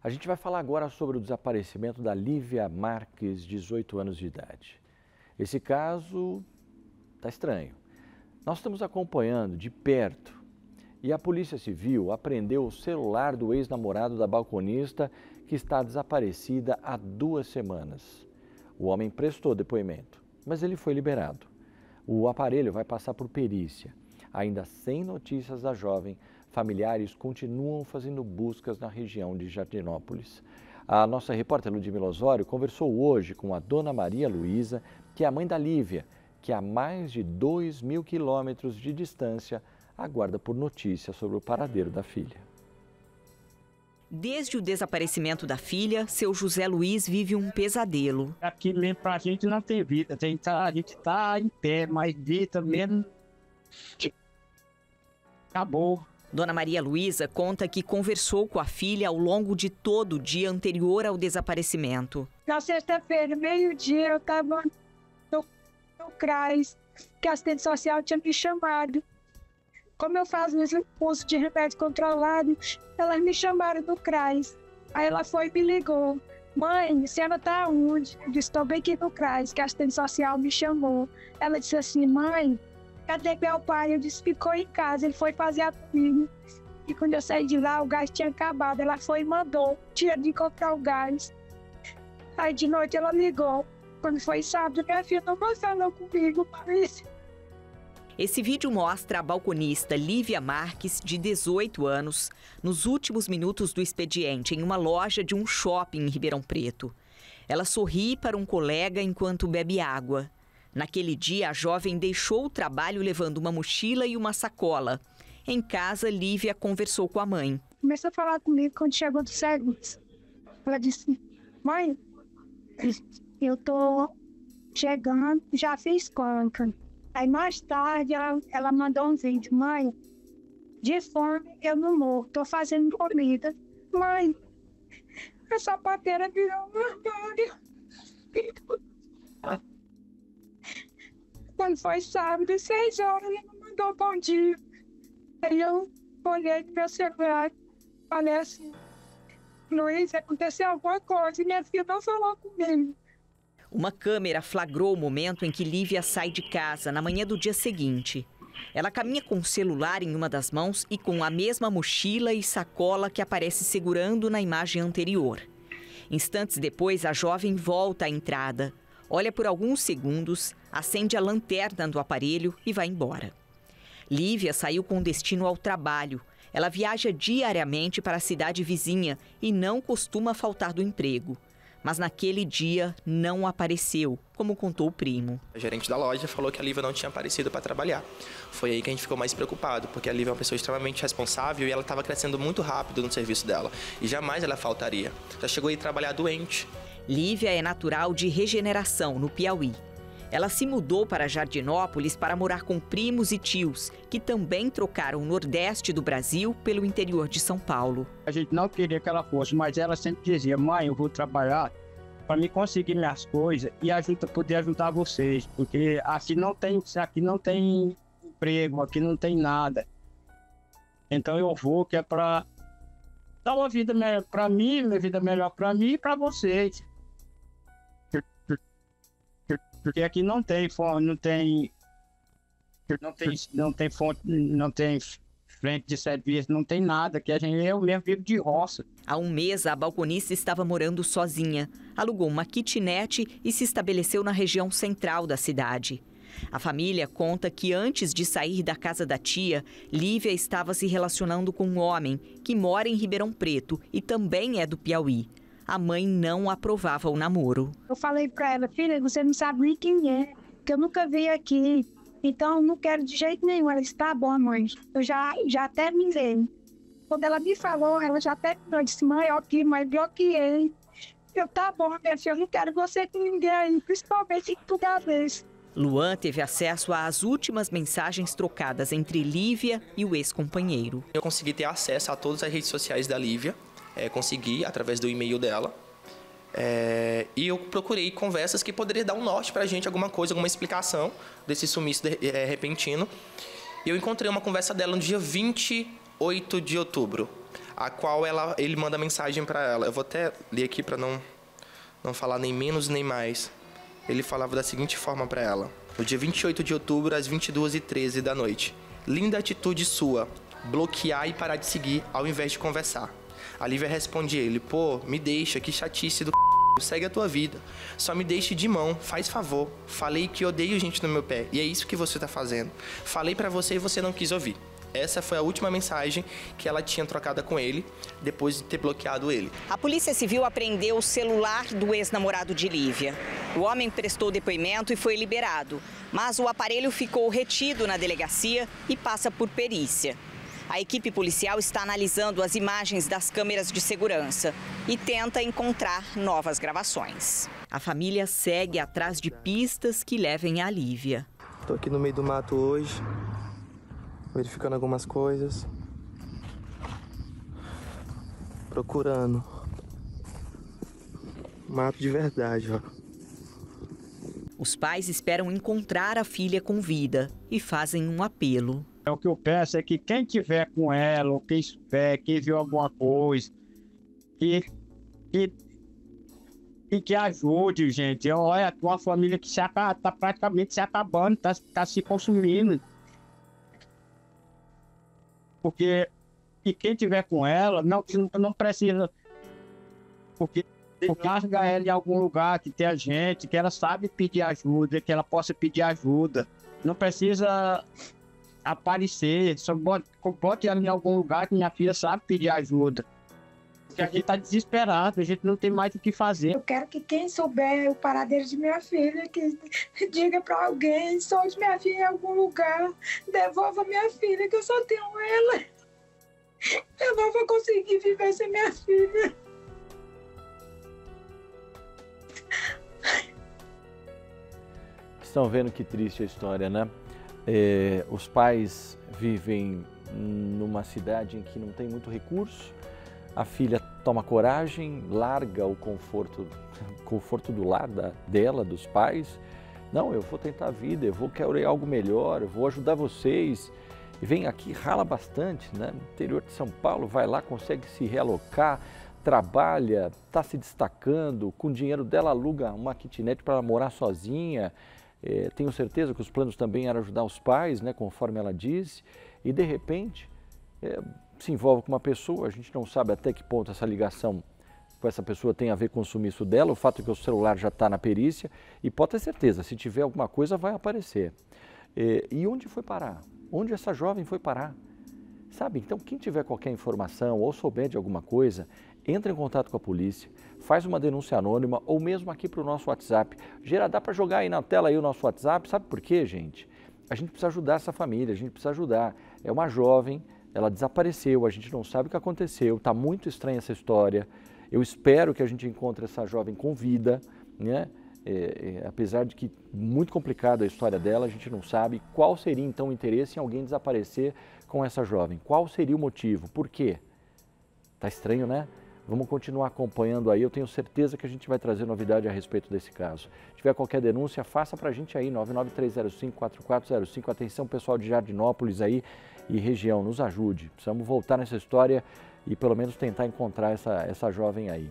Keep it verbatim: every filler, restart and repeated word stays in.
A gente vai falar agora sobre o desaparecimento da Lívia Marques, dezoito anos de idade. Esse caso está estranho. Nós estamos acompanhando de perto e a Polícia Civil apreendeu o celular do ex-namorado da balconista que está desaparecida há duas semanas. O homem prestou depoimento, mas ele foi liberado. O aparelho vai passar por perícia. Ainda sem notícias da jovem, familiares continuam fazendo buscas na região de Jardinópolis. A nossa repórter Ludmila Osório conversou hoje com a dona Maria Luísa, que é a mãe da Lívia, que a mais de dois mil quilômetros de distância aguarda por notícias sobre o paradeiro da filha. Desde o desaparecimento da filha, seu José Luiz vive um pesadelo. Aqui mesmo pra gente não tem vida, tem, tá, a gente tá em pé, mas vida mesmo acabou. Dona Maria Luísa conta que conversou com a filha ao longo de todo o dia anterior ao desaparecimento. Na sexta-feira, meio-dia, eu estava no, no CRAS, que a assistente social tinha me chamado. Como eu faço esse curso de remédio controlado, elas me chamaram do CRAS. Aí ela foi e me ligou. Mãe, a senhora está onde? Eu disse, estou bem aqui no CRAS, que a assistente social me chamou. Ela disse assim, mãe, cadê meu pai? Eu disse, ficou em casa, ele foi fazer a comida. E quando eu saí de lá, o gás tinha acabado. Ela foi e mandou, tinha de comprar o gás. Aí de noite ela ligou. Quando foi sábado, minha filha não falou comigo, mas... Esse vídeo mostra a balconista Lívia Marques, de dezoito anos, nos últimos minutos do expediente, em uma loja de um shopping em Ribeirão Preto. Ela sorri para um colega enquanto bebe água. Naquele dia, a jovem deixou o trabalho levando uma mochila e uma sacola. Em casa, Lívia conversou com a mãe. Começou a falar comigo quando chegou do serviço. Ela disse, mãe, eu tô chegando, já fiz conta. Aí mais tarde ela, ela mandou um vídeo, mãe, de fome eu não morro, tô fazendo comida. Mãe, essa pateira virou uma história. Quando foi sábado, seis horas, ela me mandou bom dia. Aí eu olhei no meu celular, falei assim, Luiz, aconteceu alguma coisa, e minha filha não falou comigo. Uma câmera flagrou o momento em que Lívia sai de casa na manhã do dia seguinte. Ela caminha com o celular em uma das mãos e com a mesma mochila e sacola que aparece segurando na imagem anterior. Instantes depois, a jovem volta à entrada, olha por alguns segundos, acende a lanterna do aparelho e vai embora. Lívia saiu com destino ao trabalho. Ela viaja diariamente para a cidade vizinha e não costuma faltar do emprego. Mas naquele dia não apareceu, como contou o primo. A gerente da loja falou que a Lívia não tinha aparecido para trabalhar. Foi aí que a gente ficou mais preocupado, porque a Lívia é uma pessoa extremamente responsável e ela estava crescendo muito rápido no serviço dela. E jamais ela faltaria. Já chegou a ir trabalhar doente. Lívia é natural de Regeneração, no Piauí. Ela se mudou para Jardinópolis para morar com primos e tios, que também trocaram o Nordeste do Brasil pelo interior de São Paulo. A gente não queria que ela fosse, mas ela sempre dizia, mãe, eu vou trabalhar para me conseguir minhas coisas e ajuda, poder ajudar vocês, porque aqui não tem, aqui não tem emprego, aqui não tem nada. Então eu vou, que é para dar uma vida melhor para mim, uma vida melhor para mim e para vocês. Porque aqui não tem fonte, não tem, não tem, não tem fonte, não tem frente de serviço, não tem nada, que a gente, eu mesmo vivo de roça. Há um mês, a balconista estava morando sozinha, alugou uma kitnet e se estabeleceu na região central da cidade. A família conta que antes de sair da casa da tia, Lívia estava se relacionando com um homem que mora em Ribeirão Preto e também é do Piauí. A mãe não aprovava o namoro. Eu falei para ela, filha, você não sabe nem quem é, que eu nunca vi aqui, então não quero de jeito nenhum. Ela disse, tá bom, mãe, eu já, já terminei. Quando ela me falou, ela já terminou, eu disse, mãe, ok, mãe, bloqueei. Eu, tá bom, minha filha, eu não quero você com ninguém aí, principalmente em Tugalês. Luan teve acesso às últimas mensagens trocadas entre Lívia e o ex-companheiro. Eu consegui ter acesso a todas as redes sociais da Lívia. É, consegui através do e-mail dela é, e eu procurei conversas que poderiam dar um norte para a gente, alguma coisa, alguma explicação desse sumiço de, é, repentino. E eu encontrei uma conversa dela no dia vinte e oito de outubro. a qual ela, ele manda mensagem para ela. Eu vou até ler aqui para não, não falar nem menos nem mais. Ele falava da seguinte forma para ela. No dia vinte e oito de outubro, às vinte e duas e treze da noite. Linda atitude sua, bloquear e parar de seguir ao invés de conversar. A Lívia responde ele, pô, me deixa, que chatice do c... segue a tua vida. Só me deixe de mão, faz favor. Falei que odeio gente no meu pé, e é isso que você tá fazendo. Falei pra você e você não quis ouvir. Essa foi a última mensagem que ela tinha trocada com ele, depois de ter bloqueado ele. A Polícia Civil apreendeu o celular do ex-namorado de Lívia. O homem prestou depoimento e foi liberado, mas o aparelho ficou retido na delegacia e passa por perícia. A equipe policial está analisando as imagens das câmeras de segurança e tenta encontrar novas gravações. A família segue atrás de pistas que levem a Lívia. Estou aqui no meio do mato hoje, verificando algumas coisas, procurando. Mato de verdade, ó. Os pais esperam encontrar a filha com vida e fazem um apelo. O que eu peço é que quem tiver com ela, ou quem souber, quem viu alguma coisa, que, que, que, que ajude, gente. Olha, uma família que está praticamente se acabando, está tá se consumindo. Porque e quem tiver com ela, não, não precisa. Porque, porque larga ela em algum lugar que tenha gente, que ela sabe pedir ajuda, que ela possa pedir ajuda. Não precisa aparecer, só bote, bote ela em algum lugar que minha filha sabe pedir ajuda. Porque a gente tá desesperado, a gente não tem mais o que fazer. Eu quero que quem souber o paradeiro de minha filha, que diga pra alguém, solte minha filha em algum lugar, devolva minha filha, que eu só tenho ela. Eu não vou conseguir viver sem minha filha. Estão vendo que triste a história, né? É, os pais vivem numa cidade em que não tem muito recurso, a filha toma coragem, larga o conforto, conforto do lar da, dela, dos pais. Não, eu vou tentar a vida, eu vou querer algo melhor, eu vou ajudar vocês. E vem aqui, rala bastante, né? No interior de São Paulo, vai lá, consegue se realocar, trabalha, está se destacando, com o dinheiro dela aluga uma kitnet para morar sozinha. É, tenho certeza que os planos também eram ajudar os pais, né, conforme ela disse, e de repente é, se envolve com uma pessoa, a gente não sabe até que ponto essa ligação com essa pessoa tem a ver com o sumiço dela, o fato é que o celular já está na perícia, e pode ter certeza, se tiver alguma coisa vai aparecer. É, e onde foi parar? Onde essa jovem foi parar? Sabe, então quem tiver qualquer informação ou souber de alguma coisa, entra em contato com a polícia, faz uma denúncia anônima ou mesmo aqui para o nosso WhatsApp. Gera, dá para jogar aí na tela aí o nosso WhatsApp, sabe por quê, gente? A gente precisa ajudar essa família, a gente precisa ajudar. É uma jovem, ela desapareceu, a gente não sabe o que aconteceu, está muito estranha essa história. Eu espero que a gente encontre essa jovem com vida, né? É, é, apesar de que muito complicada a história dela, a gente não sabe qual seria então o interesse em alguém desaparecer com essa jovem. Qual seria o motivo? Por quê? Tá estranho, né? Vamos continuar acompanhando aí, eu tenho certeza que a gente vai trazer novidade a respeito desse caso. Se tiver qualquer denúncia, faça pra gente aí, nove nove três zero cinco, quatro quatro zero cinco. Atenção, pessoal de Jardinópolis aí e região, nos ajude. Precisamos voltar nessa história e pelo menos tentar encontrar essa, essa jovem aí.